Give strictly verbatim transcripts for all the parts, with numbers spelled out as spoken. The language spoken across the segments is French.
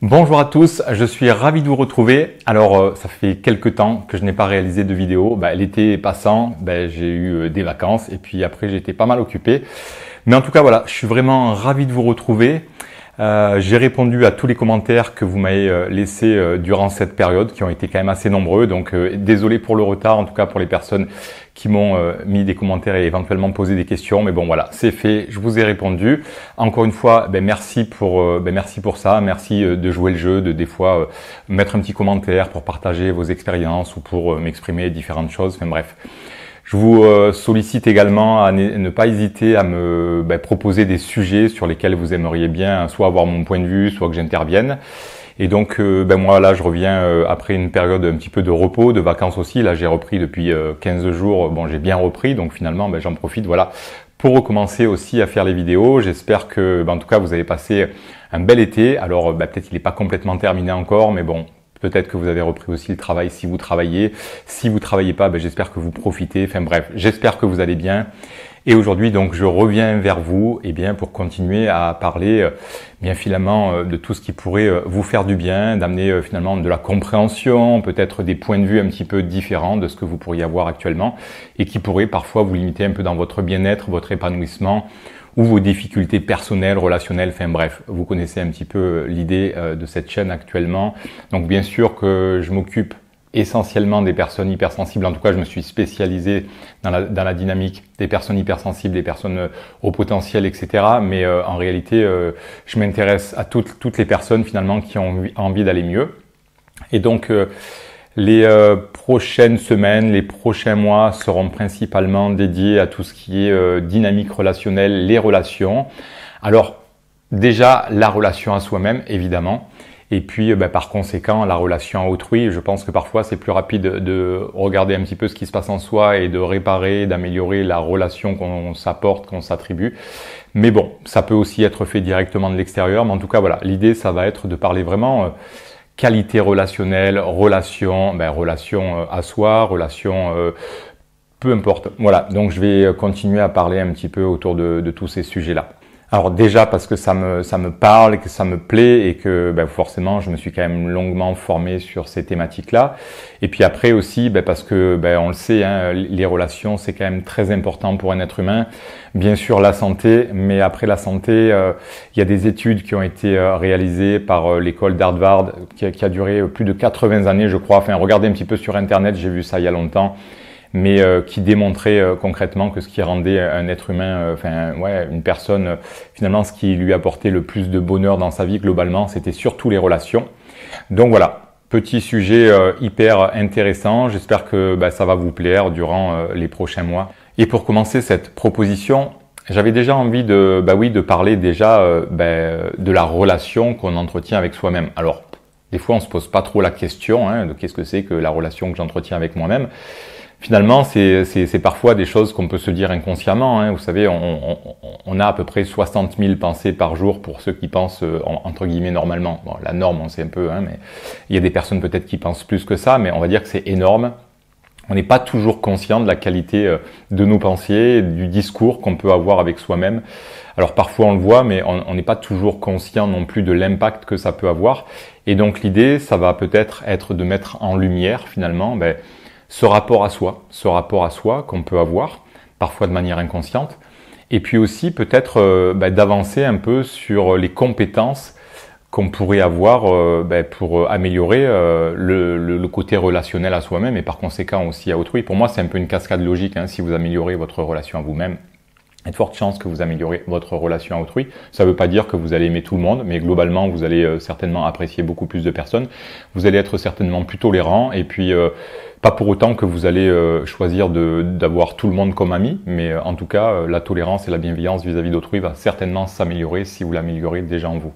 Bonjour à tous, je suis ravi de vous retrouver. Alors euh, ça fait quelques temps que je n'ai pas réalisé de vidéo. Bah, l'été passant, bah, j'ai eu euh, des vacances et puis après j'ai été pas mal occupé. Mais en tout cas voilà, je suis vraiment ravi de vous retrouver. Euh, j'ai répondu à tous les commentaires que vous m'avez euh, laissés euh, durant cette période, qui ont été quand même assez nombreux. Donc euh, désolé pour le retard, en tout cas pour les personnes qui m'ont euh, mis des commentaires et éventuellement posé des questions. Mais bon voilà, c'est fait, je vous ai répondu. Encore une fois, ben, merci pour euh, ben, merci pour ça, merci euh, de jouer le jeu, de des fois euh, mettre un petit commentaire pour partager vos expériences ou pour euh, m'exprimer différentes choses. Enfin bref. Je vous euh, sollicite également à ne, ne pas hésiter à me ben, proposer des sujets sur lesquels vous aimeriez bien soit avoir mon point de vue, soit que j'intervienne. Et donc, euh, ben moi là, je reviens euh, après une période un petit peu de repos, de vacances aussi. Là, j'ai repris depuis euh, quinze jours. Bon, j'ai bien repris, donc finalement, ben, j'en profite, voilà, pour recommencer aussi à faire les vidéos. J'espère que, ben, en tout cas, vous avez passé un bel été. Alors, ben, peut-être qu'il n'est pas complètement terminé encore, mais bon. Peut-être que vous avez repris aussi le travail si vous travaillez. Si vous travaillez pas, ben j'espère que vous profitez. Enfin bref, j'espère que vous allez bien. Et aujourd'hui, donc, je reviens vers vous, eh bien, pour continuer à parler, euh, bien finalement, euh, de tout ce qui pourrait euh, vous faire du bien, d'amener euh, finalement de la compréhension, peut-être des points de vue un petit peu différents de ce que vous pourriez avoir actuellement, et qui pourraient parfois vous limiter un peu dans votre bien-être, votre épanouissement, ou vos difficultés personnelles, relationnelles, enfin bref, vous connaissez un petit peu l'idée de cette chaîne actuellement. Donc bien sûr que je m'occupe essentiellement des personnes hypersensibles, en tout cas je me suis spécialisé dans la, dans la dynamique des personnes hypersensibles, des personnes au potentiel, et cetera. Mais euh, en réalité, euh, je m'intéresse à toutes, toutes les personnes finalement qui ont envie d'aller mieux. Et donc, euh, les euh, prochaines semaines, les prochains mois seront principalement dédiés à tout ce qui est euh, dynamique relationnelle, les relations. Alors déjà la relation à soi-même évidemment, et puis euh, bah, par conséquent la relation à autrui. Je pense que parfois c'est plus rapide de regarder un petit peu ce qui se passe en soi et de réparer, d'améliorer la relation qu'on s'apporte, qu'on s'attribue. Mais bon, ça peut aussi être fait directement de l'extérieur. Mais en tout cas voilà, l'idée ça va être de parler vraiment euh, qualité relationnelle, relation, ben, relation à soi, relation, euh, peu importe. Voilà, donc je vais continuer à parler un petit peu autour de, de tous ces sujets-là. Alors déjà parce que ça me ça me parle, que ça me plaît et que ben, forcément je me suis quand même longuement formé sur ces thématiques-là. Et puis après aussi ben, parce que ben, on le sait, hein, les relations c'est quand même très important pour un être humain. Bien sûr la santé, mais après la santé, euh, il y a des études qui ont été euh, réalisées par euh, l'école d'Harvard qui, qui a duré plus de quatre-vingts années, je crois. Enfin, regardez un petit peu sur Internet, j'ai vu ça il y a longtemps. Mais euh, qui démontrait euh, concrètement que ce qui rendait un être humain, euh, enfin ouais, une personne, euh, finalement ce qui lui apportait le plus de bonheur dans sa vie globalement, c'était surtout les relations. Donc voilà, petit sujet euh, hyper intéressant, j'espère que bah, ça va vous plaire durant euh, les prochains mois. Et pour commencer cette proposition, j'avais déjà envie de, bah oui, de parler déjà euh, bah, de la relation qu'on entretient avec soi-même. Alors, des fois on se pose pas trop la question hein, de qu'est-ce que c'est que la relation que j'entretiens avec moi-même. Finalement, c'est parfois des choses qu'on peut se dire inconsciemment. Hein. Vous savez, on, on, on a à peu près soixante mille pensées par jour pour ceux qui pensent euh, entre guillemets normalement. Bon, la norme, on sait un peu, hein, mais il y a des personnes peut-être qui pensent plus que ça, mais on va dire que c'est énorme. On n'est pas toujours conscient de la qualité euh, de nos pensées, du discours qu'on peut avoir avec soi-même. Alors parfois on le voit, mais on n'est pas toujours conscient non plus de l'impact que ça peut avoir. Et donc l'idée, ça va peut-être être de mettre en lumière finalement, ben, ce rapport à soi, ce rapport à soi qu'on peut avoir, parfois de manière inconsciente, et puis aussi peut-être euh, bah, d'avancer un peu sur les compétences qu'on pourrait avoir euh, bah, pour améliorer euh, le, le, le côté relationnel à soi-même et par conséquent aussi à autrui. Pour moi, c'est un peu une cascade logique, hein, si vous améliorez votre relation à vous-même. Il y a de fortes chances que vous améliorez votre relation à autrui. Ça ne veut pas dire que vous allez aimer tout le monde, mais globalement, vous allez euh, certainement apprécier beaucoup plus de personnes. Vous allez être certainement plus tolérant et puis euh, pas pour autant que vous allez euh, choisir d'avoir tout le monde comme ami, mais euh, en tout cas, euh, la tolérance et la bienveillance vis-à-vis d'autrui va certainement s'améliorer si vous l'améliorez déjà en vous.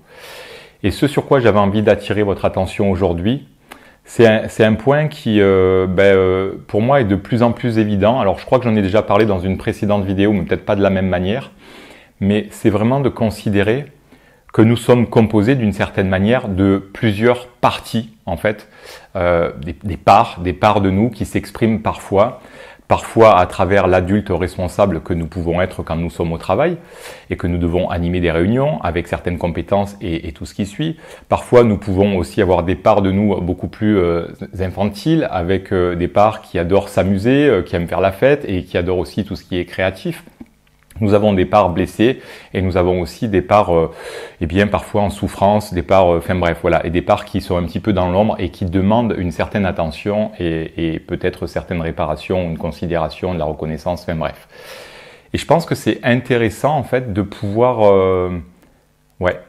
Et ce sur quoi j'avais envie d'attirer votre attention aujourd'hui, c'est un, un point qui, euh, ben, euh, pour moi, est de plus en plus évident. Alors, je crois que j'en ai déjà parlé dans une précédente vidéo, mais peut-être pas de la même manière. Mais c'est vraiment de considérer que nous sommes composés d'une certaine manière de plusieurs parties, en fait, euh, des, des parts, des parts de nous qui s'expriment parfois parfois à travers l'adulte responsable que nous pouvons être quand nous sommes au travail et que nous devons animer des réunions avec certaines compétences et, et tout ce qui suit. Parfois, nous pouvons aussi avoir des parts de nous beaucoup plus euh, infantiles, avec euh, des parts qui adorent s'amuser, euh, qui aiment faire la fête et qui adorent aussi tout ce qui est créatif. Nous avons des parts blessées et nous avons aussi des parts, euh, eh bien, parfois en souffrance, des parts, enfin euh, bref, voilà, et des parts qui sont un petit peu dans l'ombre et qui demandent une certaine attention et, et peut-être certaines réparations, une considération, de la reconnaissance, enfin bref. Et je pense que c'est intéressant en fait de pouvoir, euh, ouais,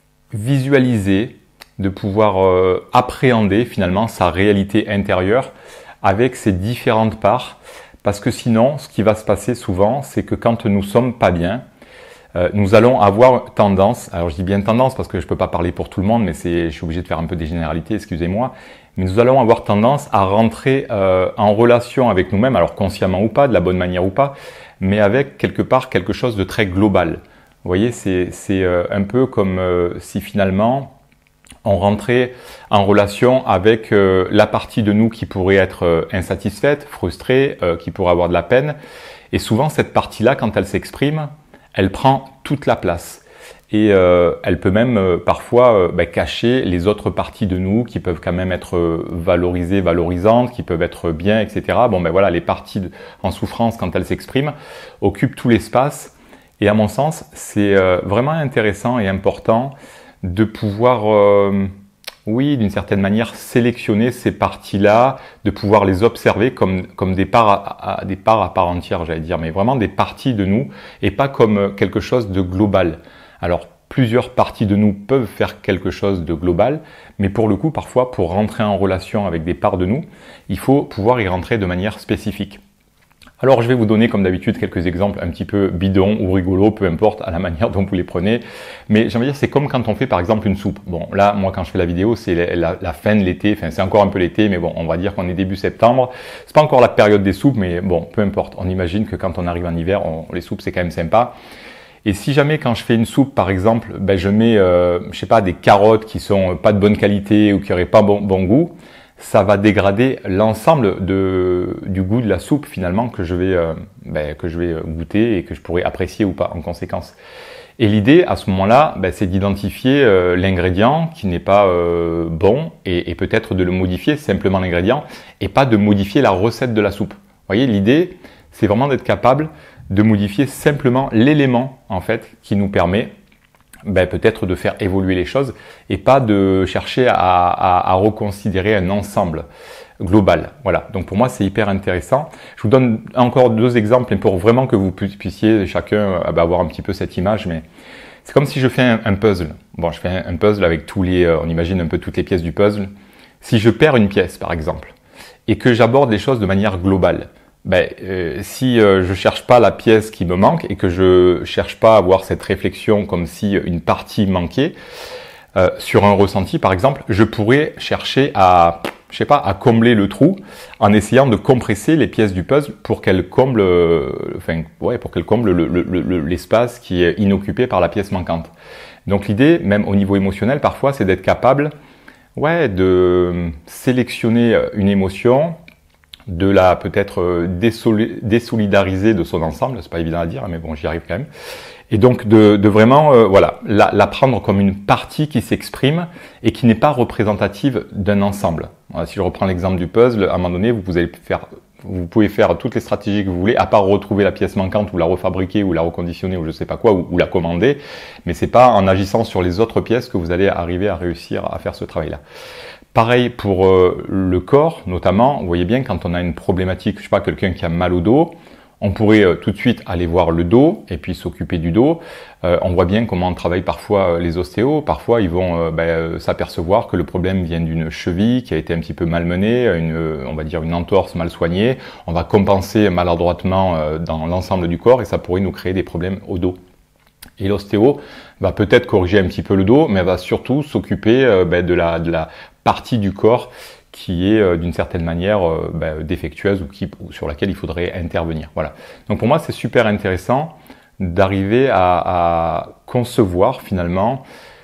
visualiser, de pouvoir euh, appréhender finalement sa réalité intérieure avec ces différentes parts. Parce que sinon, ce qui va se passer souvent, c'est que quand nous sommes pas bien, euh, nous allons avoir tendance, alors je dis bien tendance parce que je peux pas parler pour tout le monde, mais c'est, je suis obligé de faire un peu des généralités, excusez-moi, mais nous allons avoir tendance à rentrer euh, en relation avec nous-mêmes, alors consciemment ou pas, de la bonne manière ou pas, mais avec quelque part quelque chose de très global. Vous voyez, c'est, c'est euh, un peu comme euh, si finalement on rentrait en relation avec euh, la partie de nous qui pourrait être euh, insatisfaite, frustrée, euh, qui pourrait avoir de la peine. Et souvent, cette partie-là, quand elle s'exprime, elle prend toute la place. Et euh, elle peut même euh, parfois euh, bah, cacher les autres parties de nous qui peuvent quand même être euh, valorisées, valorisantes, qui peuvent être bien, et cetera. Bon, ben voilà, les parties de, en souffrance, quand elles s'expriment, occupent tout l'espace. Et à mon sens, c'est euh, vraiment intéressant et important de pouvoir, euh, oui, d'une certaine manière, sélectionner ces parties-là, de pouvoir les observer comme, comme des parts à, à, des parts à part entière, j'allais dire, mais vraiment des parties de nous et pas comme quelque chose de global. Alors, plusieurs parties de nous peuvent faire quelque chose de global, mais pour le coup, parfois, pour rentrer en relation avec des parts de nous, il faut pouvoir y rentrer de manière spécifique. Alors, je vais vous donner, comme d'habitude, quelques exemples un petit peu bidons ou rigolos, peu importe, à la manière dont vous les prenez. Mais j'ai envie de dire, c'est comme quand on fait, par exemple, une soupe. Bon, là, moi, quand je fais la vidéo, c'est la, la, la fin de l'été. Enfin, c'est encore un peu l'été, mais bon, on va dire qu'on est début septembre. C'est pas encore la période des soupes, mais bon, peu importe. On imagine que quand on arrive en hiver, on, les soupes, c'est quand même sympa. Et si jamais, quand je fais une soupe, par exemple, ben, je mets, euh, je sais pas, des carottes qui sont pas de bonne qualité ou qui n'auraient pas bon, bon goût, ça va dégrader l'ensemble de, du goût de la soupe finalement que je vais, euh, ben, que je vais goûter et que je pourrais apprécier ou pas en conséquence. Et l'idée à ce moment-là, ben, c'est d'identifier euh, l'ingrédient qui n'est pas euh, bon et, et peut-être de le modifier, simplement l'ingrédient, et pas de modifier la recette de la soupe. Vous voyez, l'idée, c'est vraiment d'être capable de modifier simplement l'élément en fait qui nous permet ben, peut-être de faire évoluer les choses et pas de chercher à, à, à reconsidérer un ensemble global. Voilà. Donc pour moi, c'est hyper intéressant. Je vous donne encore deux exemples pour vraiment que vous puissiez chacun ben, avoir un petit peu cette image. Mais c'est comme si je fais un, un puzzle. Bon, je fais un, un puzzle avec tous les, euh, on imagine un peu toutes les pièces du puzzle. Si je perds une pièce, par exemple, et que j'aborde les choses de manière globale, ben, euh, si euh, je cherche pas la pièce qui me manque et que je cherche pas à avoir cette réflexion comme si une partie manquait, euh, sur un ressenti par exemple, je pourrais chercher à, je sais pas, à combler le trou en essayant de compresser les pièces du puzzle pour qu'elles comblent, euh, enfin, ouais, pour qu'elles comblent le, le, le, l'espace qui est inoccupé par la pièce manquante. Donc l'idée, même au niveau émotionnel, parfois, c'est d'être capable, ouais, de sélectionner une émotion, de la peut-être désolidariser de son ensemble, c'est pas évident à dire, mais bon, j'y arrive quand même. Et donc de, de vraiment, euh, voilà, la, la prendre comme une partie qui s'exprime et qui n'est pas représentative d'un ensemble. Voilà, si je reprends l'exemple du puzzle, à un moment donné, vous, vous allez faire, vous pouvez faire toutes les stratégies que vous voulez, à part retrouver la pièce manquante ou la refabriquer ou la reconditionner ou je sais pas quoi, ou, ou la commander, mais c'est pas en agissant sur les autres pièces que vous allez arriver à réussir à faire ce travail-là. Pareil pour euh, le corps, notamment, vous voyez bien quand on a une problématique, je sais pas, quelqu'un qui a mal au dos, on pourrait euh, tout de suite aller voir le dos et puis s'occuper du dos. Euh, on voit bien comment on travaille parfois euh, les ostéos. Parfois, ils vont euh, ben, euh, s'apercevoir que le problème vient d'une cheville qui a été un petit peu malmenée, une, euh, on va dire une entorse mal soignée. On va compenser maladroitement euh, dans l'ensemble du corps et ça pourrait nous créer des problèmes au dos. Et l'ostéo va peut-être corriger un petit peu le dos, mais elle va surtout s'occuper euh, ben, de la, de la partie du corps qui est euh, d'une certaine manière euh, ben, défectueuse ou, qui, ou sur laquelle il faudrait intervenir. Voilà. Donc pour moi, c'est super intéressant d'arriver à, à concevoir finalement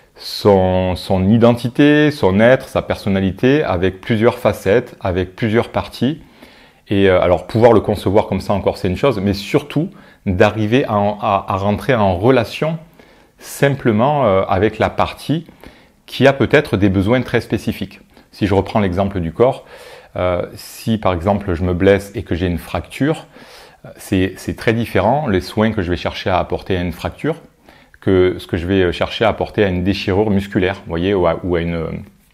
son, son identité, son être, sa personnalité avec plusieurs facettes, avec plusieurs parties, Et euh, alors pouvoir le concevoir comme ça encore c'est une chose, mais surtout d'arriver à, à, à rentrer en relation simplement euh, avec la partie qui a peut-être des besoins très spécifiques. Si je reprends l'exemple du corps, euh, si par exemple je me blesse et que j'ai une fracture, c'est très différent les soins que je vais chercher à apporter à une fracture que ce que je vais chercher à apporter à une déchirure musculaire, vous voyez, ou à, ou à, une,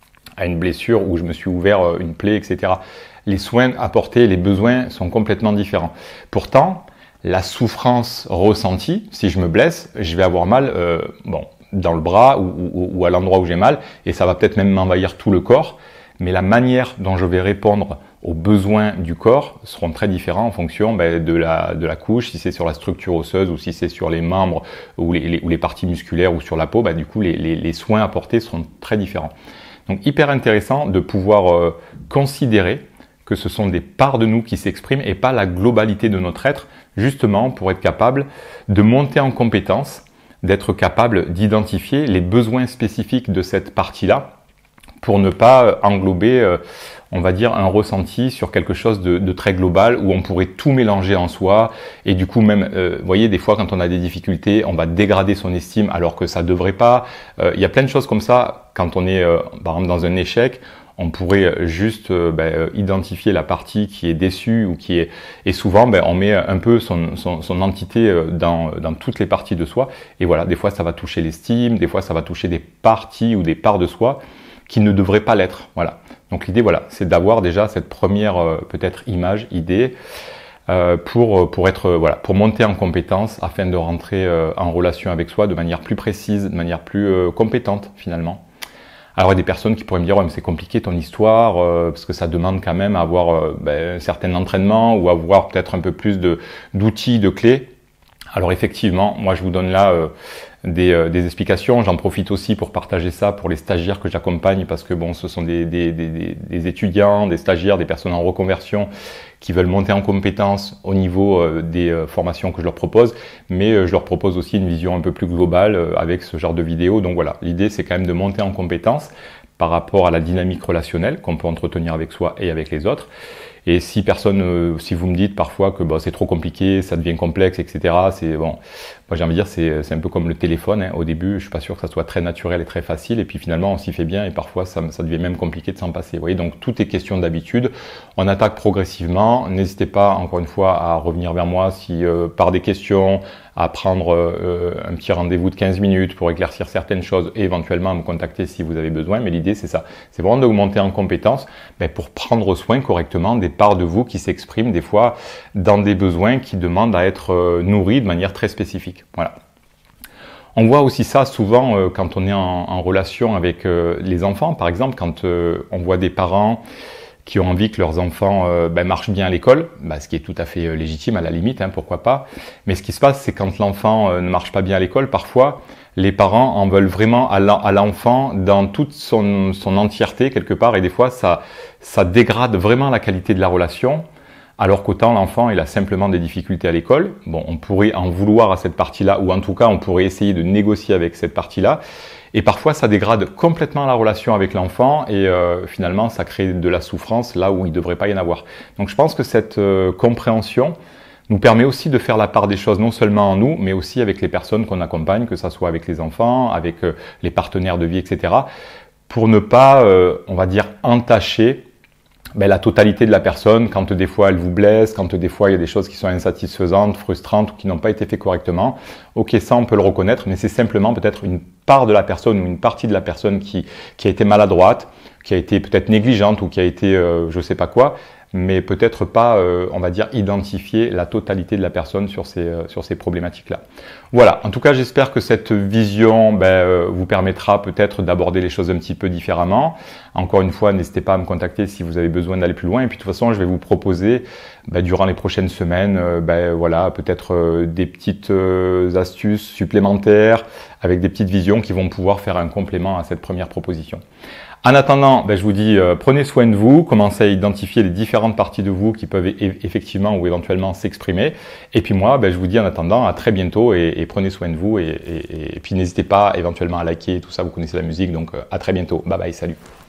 à une blessure où je me suis ouvert une plaie, et cetera. Les soins apportés, les besoins sont complètement différents. Pourtant, la souffrance ressentie, si je me blesse, je vais avoir mal euh, bon, dans le bras ou, ou, ou à l'endroit où j'ai mal, et ça va peut-être même m'envahir tout le corps, mais la manière dont je vais répondre aux besoins du corps seront très différents en fonction ben, de, la, de la couche, si c'est sur la structure osseuse ou si c'est sur les membres ou les, les, ou les parties musculaires ou sur la peau, ben, du coup les, les, les soins apportés seront très différents. Donc hyper intéressant de pouvoir euh, considérer que ce sont des parts de nous qui s'expriment et pas la globalité de notre être, justement pour être capable de monter en compétence, d'être capable d'identifier les besoins spécifiques de cette partie-là, pour ne pas englober, euh, on va dire, un ressenti sur quelque chose de, de très global où on pourrait tout mélanger en soi et du coup même, euh, vous voyez, des fois quand on a des difficultés, on va dégrader son estime alors que ça devrait pas. Euh, il y a plein de choses comme ça quand on est, euh, par exemple, dans un échec. On pourrait juste euh, ben, identifier la partie qui est déçue ou qui est... Et souvent, ben, on met un peu son, son, son entité dans, dans toutes les parties de soi. Et voilà, des fois, ça va toucher l'estime, des fois, ça va toucher des parties ou des parts de soi qui ne devraient pas l'être. Voilà. Donc l'idée, voilà, c'est d'avoir déjà cette première euh, peut-être image, idée, euh, pour pour être euh, voilà, pour monter en compétence afin de rentrer euh, en relation avec soi de manière plus précise, de manière plus euh, compétente finalement. Alors il y a des personnes qui pourraient me dire ouais, mais c'est compliqué ton histoire euh, parce que ça demande quand même à avoir euh, ben, un certain entraînement ou avoir peut-être un peu plus de d'outils, de clés. Alors effectivement, moi je vous donne là euh, des, euh, des explications. J'en profite aussi pour partager ça pour les stagiaires que j'accompagne parce que bon, ce sont des, des, des, des étudiants, des stagiaires, des personnes en reconversion qui veulent monter en compétences au niveau euh, des euh, formations que je leur propose, mais euh, je leur propose aussi une vision un peu plus globale euh, avec ce genre de vidéos. Donc voilà, l'idée c'est quand même de monter en compétences par rapport à la dynamique relationnelle qu'on peut entretenir avec soi et avec les autres. Et si personne, euh, si vous me dites parfois que bah, c'est trop compliqué, ça devient complexe, et cetera. C'est bon. Moi j'ai envie de dire c'est c'est un peu comme le téléphone. Hein. Au début, je suis pas sûr que ça soit très naturel et très facile. Et puis finalement, on s'y fait bien et parfois ça, ça devient même compliqué de s'en passer. Vous voyez, donc tout est question d'habitude. On attaque progressivement. N'hésitez pas encore une fois à revenir vers moi si euh, par des questions, à prendre euh, un petit rendez-vous de quinze minutes pour éclaircir certaines choses et éventuellement à me contacter si vous avez besoin. Mais l'idée c'est ça, c'est vraiment d'augmenter en compétence ben, pour prendre soin correctement des parts de vous qui s'expriment des fois dans des besoins qui demandent à être euh, nourris de manière très spécifique. Voilà. On voit aussi ça souvent euh, quand on est en, en relation avec euh, les enfants, par exemple, quand euh, on voit des parents qui ont envie que leurs enfants euh, ben, marchent bien à l'école, ben, ce qui est tout à fait euh, légitime à la limite, hein, pourquoi pas. Mais ce qui se passe, c'est quand l'enfant euh, ne marche pas bien à l'école, parfois les parents en veulent vraiment à l'enfant dans toute son, son entièreté quelque part, et des fois ça, ça dégrade vraiment la qualité de la relation. Alors qu'autant l'enfant, il a simplement des difficultés à l'école. Bon, on pourrait en vouloir à cette partie-là, ou en tout cas, on pourrait essayer de négocier avec cette partie-là. Et parfois, ça dégrade complètement la relation avec l'enfant et euh, finalement, ça crée de la souffrance là où il ne devrait pas y en avoir. Donc, je pense que cette euh, compréhension nous permet aussi de faire la part des choses, non seulement en nous, mais aussi avec les personnes qu'on accompagne, que ça soit avec les enfants, avec euh, les partenaires de vie, et cetera, pour ne pas, euh, on va dire, entacher ben, la totalité de la personne quand des fois elle vous blesse, quand des fois il y a des choses qui sont insatisfaisantes, frustrantes ou qui n'ont pas été faites correctement. Ok, ça on peut le reconnaître, mais c'est simplement peut-être une part de la personne ou une partie de la personne qui, qui a été maladroite, qui a été peut-être négligente ou qui a été euh, je sais pas quoi, mais peut-être pas, euh, on va dire, identifier la totalité de la personne sur ces, euh, sur ces problématiques-là. Voilà, en tout cas, j'espère que cette vision ben, euh, vous permettra peut-être d'aborder les choses un petit peu différemment. Encore une fois, n'hésitez pas à me contacter si vous avez besoin d'aller plus loin. Et puis, de toute façon, je vais vous proposer, ben, durant les prochaines semaines, euh, ben, voilà, peut-être euh, des petites euh, astuces supplémentaires avec des petites visions qui vont pouvoir faire un complément à cette première proposition. En attendant, ben, je vous dis, euh, prenez soin de vous, commencez à identifier les différentes parties de vous qui peuvent e effectivement ou éventuellement s'exprimer. Et puis moi, ben, je vous dis en attendant, à très bientôt et, et prenez soin de vous. Et, et, et puis n'hésitez pas éventuellement à liker, tout ça, vous connaissez la musique, donc euh, à très bientôt. Bye bye, salut.